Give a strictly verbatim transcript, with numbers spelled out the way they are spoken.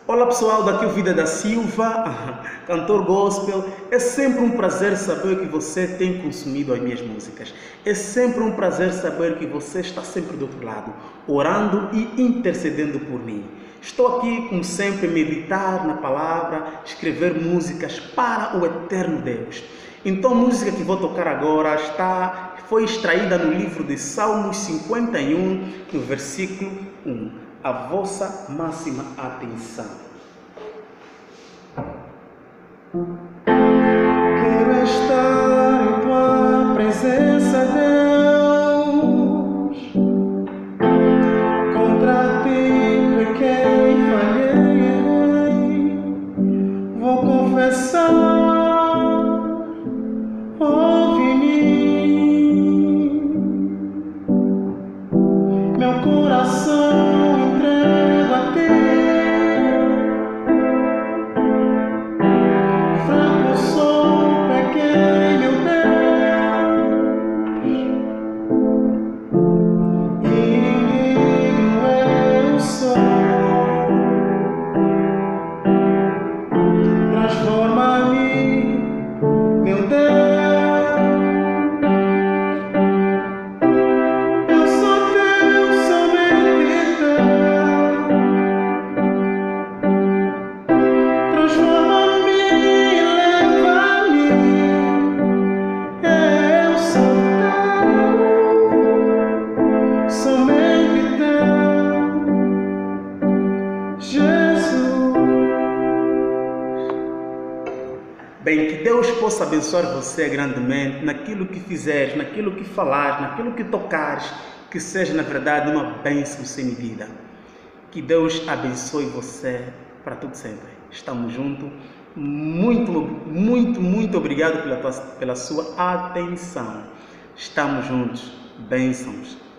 Olá pessoal, daqui é o Vida da Silva, cantor gospel. É sempre um prazer saber que você tem consumido as minhas músicas. É sempre um prazer saber que você está sempre do outro lado, orando e intercedendo por mim. Estou aqui, como sempre, meditar na palavra, escrever músicas para o eterno Deus. Então a música que vou tocar agora está, foi extraída no livro de Salmos cinquenta e um, no versículo um. A vossa máxima atenção. Quero estar em tua presença, Deus. Contra ti pequei, falhei. Vou confessar, ouve-me. Meu coração Bem, que Deus possa abençoar você grandemente naquilo que fizeres, naquilo que falares, naquilo que tocares, que seja na verdade uma bênção sem medida. Que Deus abençoe você para tudo sempre. Estamos juntos. Muito, muito, muito obrigado pela, tua, pela sua atenção. Estamos juntos. Bênçãos.